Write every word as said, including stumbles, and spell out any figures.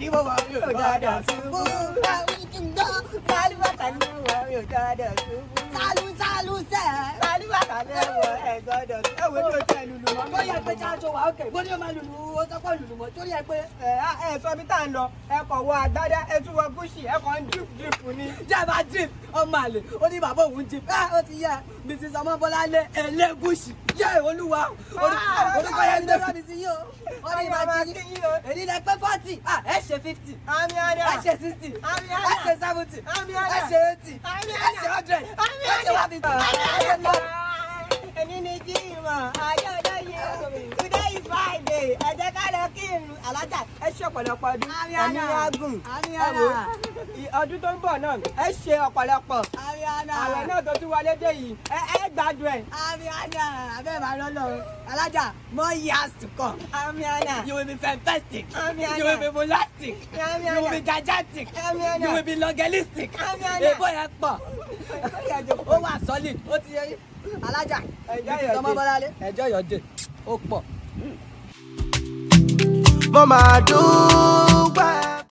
ní bọ́bọ̀ mi ò gbọ́dọ̀ ṣubú. Àwọn ìjìnlẹ̀ sálúbàtà ní wọ̀ mi ò gbọ́dọ̀ ṣubú. Sálú sálú sẹ́. Sálúbàtà ní wọ̀ ẹ̀ gbọ́dọ̀ ṣubú. Ẹ wo ni o tẹ lulu mọ́? Tó yẹ pé jájọ wà ókè. Bó ní o máa lulu o sọ́kọ̀ lulu mọ́. Torí ẹ pé ẹ ẹ sọ bí tá à ń lọ. Ẹ kọ̀ wọ àgbádá ẹ tún wọ gúúsì ẹ kàn ń drip drip ni. Jábà drip ọmọ àlè ó ní bàbá òun drip. Ẹ ó ti yẹ Missus Ọmọbọ́láńlé Ẹlẹ́gùṣì. Yé olúwa orúkọ yẹn ló rọ́ mi sí yín o. Wọ́n ní ìbá ti yín o. Èyí lẹ pé forty ẹ ṣe fifty ẹ ṣe sixty ẹ ṣe seventy ẹ ṣe eighty ẹ ṣe hundred ẹ ṣe one fifty. Èmi ni Jímọ̀ ayé ọjọ́ yìí today is Friday ẹ jẹ́ ká lọ kírun alájà ẹ ṣe ọ̀pọ̀lọpọ̀ ọdún ẹ̀mí agùn ọdún tó ń bọ̀ náà ẹ ṣe ọ̀pọ̀lọpọ̀ ààrẹ náà tó tún wọlé dé yìí ẹ ẹ gbádùn ẹ̀. Amiana abẹ́ màá lọ́lọ́ alájà more years to come. Amiana you will be fantastic. Amiana you will be molastic. Amiana you will be gigantic. Amiana you will be longelistic. Amiana èbó yẹn pọ̀ ó wà solid ó ti yẹ yín alájà Missus Ọmọbọ́láńlé ẹjọ́ yọ̀dẹ̀ ó pọ̀. Mo máa dùn.